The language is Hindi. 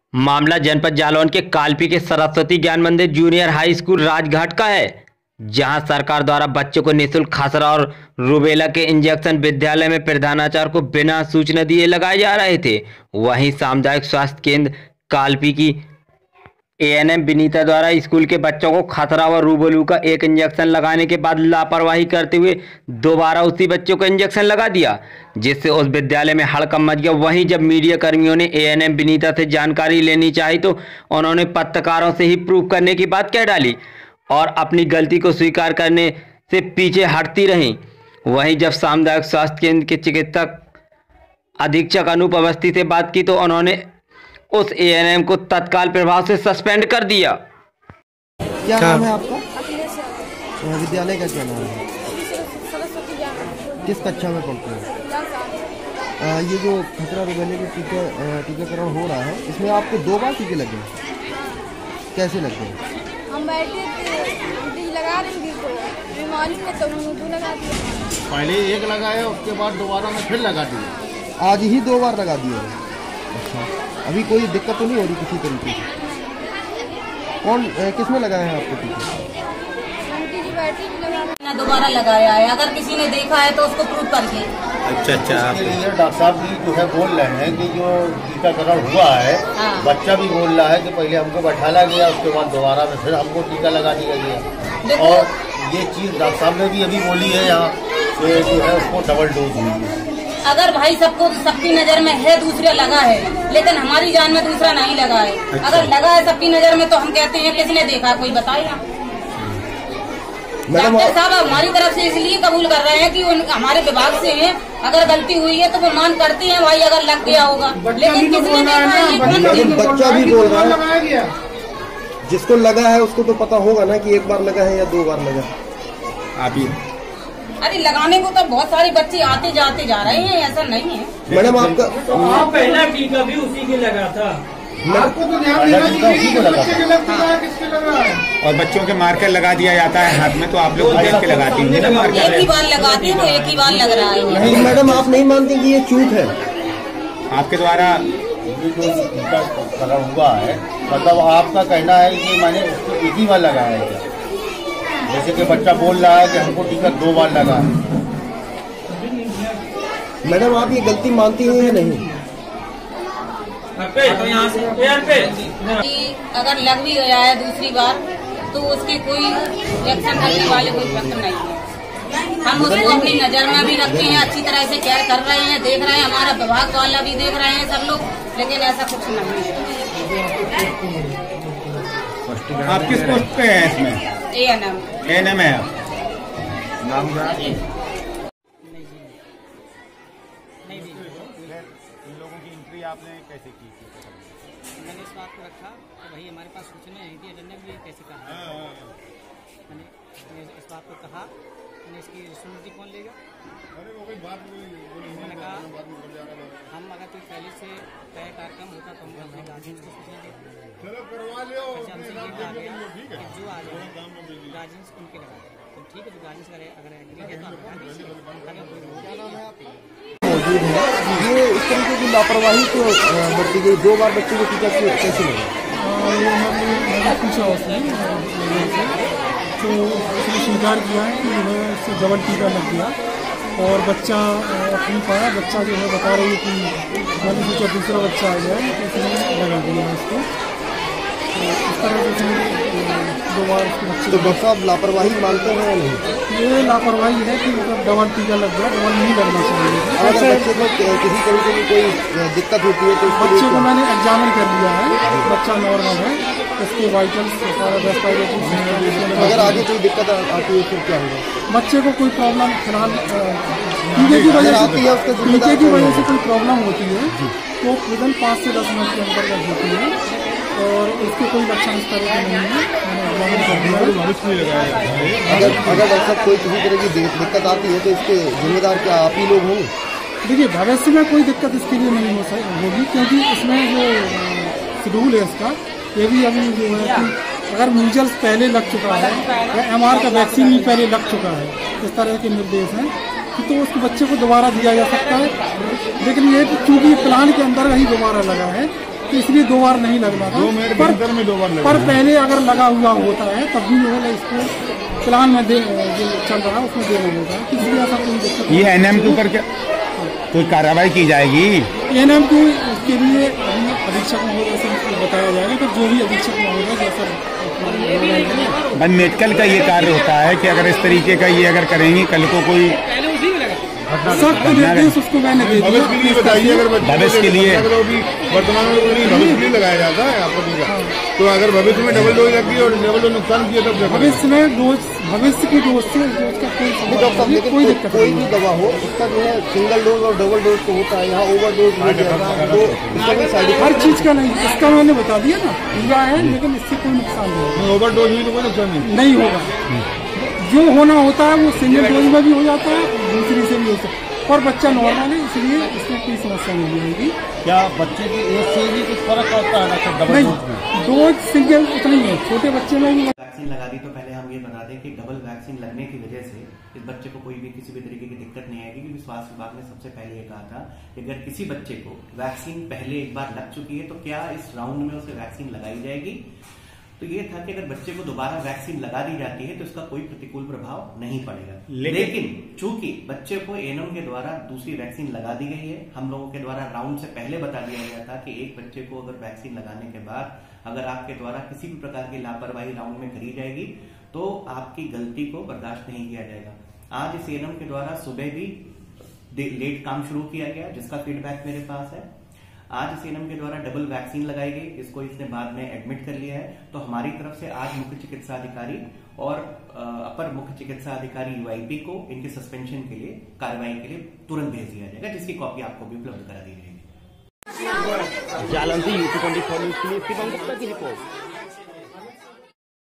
मामला जनपद जालौन के कालपी के सरस्वती ज्ञान मंदिर जूनियर हाई स्कूल राजघाट का है, जहां सरकार द्वारा बच्चों को निःशुल्क खसरा और रूबेला के इंजेक्शन विद्यालय में प्रधानाचार्य को बिना सूचना दिए लगाए जा रहे थे। वहीं सामुदायिक स्वास्थ्य केंद्र कालपी की एएनएम विनीता द्वारा स्कूल के बच्चों को खसरा व रूबेला का एक इंजेक्शन लगाने के बाद लापरवाही करते हुए दोबारा उसी बच्चों को इंजेक्शन लगा दिया, जिससे उस विद्यालय में हड़कंप मच गया। वहीं जब मीडिया कर्मियों ने एएनएम विनीता से जानकारी लेनी चाही तो उन्होंने पत्रकारों से ही प्रूफ करने की बात कह डाली और अपनी गलती को स्वीकार करने से पीछे हटती रहीं। वहीं जब सामुदायिक स्वास्थ्य केंद्र के चिकित्सक अधीक्षक अनूप अवस्थी से बात की तो उन्होंने उस एएनएम को तत्काल प्रभाव से सस्पेंड कर दिया। क्या नाम है आपका? विद्यालय का क्या नाम है? किस कक्षा में पढ़ते हैं? ये जो खसरा रूबेला के टीकाकरण हो रहा है, इसमें आपको 2 बार टीके लगे, कैसे लगे? हम बैठे थे लगा रही थी मालूम है तो उन्होंने लगा दिया। पहले एक लगाया, उसके बाद दोबारा में फिर लगा दिया। आज ही 2 बार लगा दिया। अच्छा, अभी कोई दिक्कत तो नहीं हो रही किसी तरीके से? किसने लगाया है आपको टीका? दोबारा लगाया है, अगर किसी ने देखा है तो उसको प्रूफ करके। अच्छा, डॉक्टर साहब भी जो है बोल रहे हैं कि जो टीकाकरण हुआ है, बच्चा भी बोल रहा है कि पहले हमको बैठाला गया, उसके बाद दोबारा में फिर हमको टीका लगा दिया गया। और ये चीज डॉक्टर साहब ने भी अभी बोली है यहाँ कि जो है उसको डबल डोज हुई है। अगर भाई सबकी नजर में है दूसरा लगा है, लेकिन हमारी जान में दूसरा नहीं लगा है। अच्छा। अगर लगा है सबकी नजर में तो हम कहते हैं किसने देखा, कोई बताएगा? डॉक्टर साहब हमारी तरफ से इसलिए कबूल कर रहे हैं कि हमारे विभाग से हैं, अगर गलती हुई है तो वो मान करते हैं भाई अगर लग गया होगा, लेकिन किसने देखा है? बच्चा भी बोल रहा है, जिसको लगा है उसको तो पता होगा ना कि 1 बार लगा है या 2 बार लगा। अभी अरे लगाने को तो बहुत सारे बच्चे आते जाते जा रहे हैं, ऐसा नहीं है। मैडम आपका आप पहला टीका भी उसी के लगा था, आपको तो ध्यान देना चाहिए कि बच्चे के लग रहा है, किसके लग रहा है। और बच्चों के मार्कर लगा दिया जाता है हाथ में, तो आप लोग देख के लगाती हैं ना मार्कर? एक ही बार लगाते हैं, वो एक ही बार लग रहा है। नहीं मैडम, आप नहीं मानते कि ये चूक है आपके द्वारा? जो टीकाकरण हुआ है, मतलब आपका कहना है कि मैंने उसको एक ही बार लगाया है, जैसे कि बच्चा बोल रहा है कि हमको टीका 2 बार लगा है। मैडम आप ये गलती मानती हैं या नहीं? अगर लग भी गया है दूसरी बार तो उसके कोई रिएक्शन करने वाले कोई प्रश्न नहीं है। हम उसको अपनी नजर में भी रखते हैं, अच्छी तरह से केयर कर रहे हैं, देख रहे हैं, हमारा विभाग वाला भी देख रहे हैं सब लोग, लेकिन ऐसा कुछ नहीं है। आप किस पोस्ट पे हैं इसमें? एएनएम है आप? नाम क्या है? इन लोगों की एंट्री आपने कैसे की? मैंने इस बात को रखा तो भाई हमारे पास सूचना नहीं थी, एजेंडा भी कैसे कहा। मैंने इस बात को कहा, मैंने इसकी रिस्पॉन्सिबिलिटी कौन लेगा? मैंने कहा हम अगर कोई पहले से तय कार्यक्रम होता तो हम अपने गार्जियंस को सूचना देते, हमसे ये कहा गया कि जो आ जाए गार्जियंस उनके लगा, तो ठीक है, जो गार्जियंस अगर एग्री है तो मौजूद है। ये इस तरीके की लापरवाही तो बढ़ती गई, 2 बार बच्चे को टीका कैसे लगा? पूछा उसने तो उसने स्वीकार किया है कि जो है इससे डबल टीका लग गया और बच्चा नहीं पाया। बच्चा जो है बता रही है कि मैंने सोचा दूसरा बच्चा आ गया तो उसने लगा दिया इसको, तो इस तरह से 2 बार उसके बच्चे। तो डॉक्टर साहब लापरवाही मानते हैं या नहीं? ये लापरवाही है कि मतलब डबल टीका लग गया, डबल नहीं लगना चाहिए। अगर बच्चे को किसी तरीके की कोई दिक्कत होती है तो बच्चे को मैंने एग्जामिन कर लिया है, बच्चा नॉर्मल है, उसके वाइटल्स सारा रेस्पिरेटरी। अगर आगे कोई दिक्कत आती है फिर क्या होगा? बच्चे को कोई प्रॉब्लम फिलहाल टीके की वजह से कोई प्रॉब्लम होती है तो विदिन 5 से 10 मिनट के अंतर्गत होती है और इसके कोई लक्षण इस तरह के नहीं है। अगर डॉक्टर साहब कोई किसी तरह की दिक्कत आती है तो इसके जिम्मेदार क्या आप ही लोग होंगे? देखिए भविष्य में कोई दिक्कत इसके लिए नहीं होगी, क्योंकि इसमें जो शेड्यूल है इसका ये भी अभी जो है कि अगर मीजल्स पहले लग चुका है या MR का वैक्सीन भी पहले लग चुका है, इस तरह के निर्देश हैं तो उसके बच्चे को दोबारा दिया जा सकता है। लेकिन ये चूंकि प्लान के अंदर ही दोबारा लगा है तो इसलिए 2 बार नहीं लगना था। 2 मिनट के अंदर में 2 बार लगना। पर पहले अगर लगा हुआ होता है तब भी जो है इसको प्लान में जो चल रहा है उसमें देना होता है, इसलिए ऐसा कोई दिक्कत। ये एनएम के ऊपर क्या कोई कार्रवाई की जाएगी? एनएम के लिए अभी अधीक्षक महोदय से बताया जाएगा, तो जो भी अधीक्षक महोदय जैसा मेडिकल का ये कार्य होता है कि अगर इस तरीके का ये अगर करेंगे कल को कोई सख्त निर्देश उसको मैंने दे दिया। भविष्य के लिए बताइए, अगर भविष्य के लिए वर्तमान में भविष्य के लिए लगाया जाता है आपको टीका, तो अगर भविष्य में डबल डोज लगी और डबल डोज नुकसान किया तब भविष्य में भविष्य की डोज से डोज का कोई दिक्कत, कोई भी दवा हो उसका जो है सिंगल डोज और डबल डोज तो होता है, यहाँ ओवर डोज तो हर चीज का नहीं, इसका मैंने बता दिया ना, पूरा है लेकिन इससे कोई नुकसान नहीं। ओवर डोज हुई तो कोई नुकसान नहीं होगा। जो होना होता है वो सिंगल डोज में भी हो जाता है, दूसरी से भी होता है, और बच्चा नॉर्मल है इसलिए इसमें कोई समस्या नहीं होगी। क्या बच्चे की एज से भी कुछ फर्क पड़ता है डॉक्टर? डबल डोज में डोज सिंगल उतनी है, छोटे बच्चे में भी वैक्सीन लगा दी। तो पहले हम ये बता दें कि डबल वैक्सीन लगने की वजह से इस बच्चे को कोई भी किसी भी तरीके की दिक्कत नहीं आएगी, क्योंकि स्वास्थ्य विभाग ने सबसे पहले ये कहा था कि अगर किसी बच्चे को वैक्सीन पहले एक बार लग चुकी है तो क्या इस राउंड में उसे वैक्सीन लगाई जाएगी। तो ये था कि अगर बच्चे को दोबारा वैक्सीन लगा दी जाती है तो इसका कोई प्रतिकूल प्रभाव नहीं पड़ेगा, लेकिन चूंकि बच्चे को एनएम के द्वारा दूसरी वैक्सीन लगा दी गई है, हम लोगों के द्वारा राउंड से पहले बता दिया गया था कि एक बच्चे को अगर वैक्सीन लगाने के बाद अगर आपके द्वारा किसी भी प्रकार की लापरवाही राउंड में करी जाएगी तो आपकी गलती को बर्दाश्त नहीं किया जाएगा। आज इस एनएम के द्वारा सुबह भी लेट काम शुरू किया गया, जिसका फीडबैक मेरे पास है। आज इस एनएम के द्वारा डबल वैक्सीन लगाई गई, इसको इसने बाद में एडमिट कर लिया है। तो हमारी तरफ से आज मुख्य चिकित्सा अधिकारी और अपर मुख्य चिकित्सा अधिकारी यूआईपी को इनके सस्पेंशन के लिए कार्रवाई के लिए तुरंत भेज दिया जाएगा, जिसकी कॉपी आपको भी उपलब्ध करा दी जाएगी। जालंधर यूपी 24 न्यूज के लिए शिवम गुप्ता की रिपोर्ट।